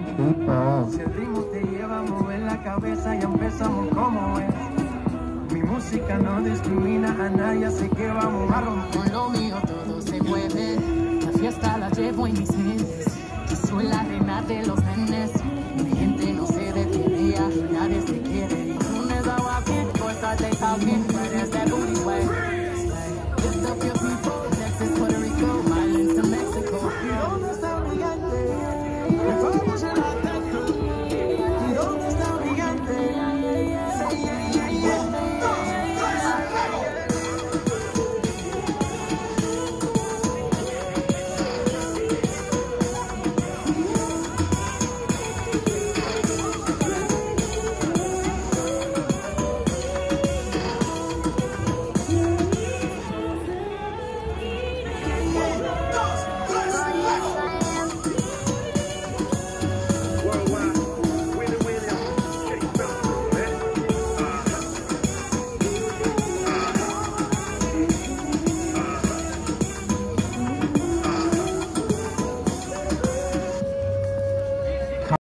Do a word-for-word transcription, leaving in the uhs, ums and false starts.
Si el ritmo te lleva a mover la cabeza, ya empezamos como es. Mi música no discrimina a nadie, así que vamos a romper. Con lo mío todo se mueve, la fiesta la llevo en mis genes. Yo soy la reina de los nenes, mi gente no se detiene, ya nadie se quiere. Y tú me das aquí, cosas de también.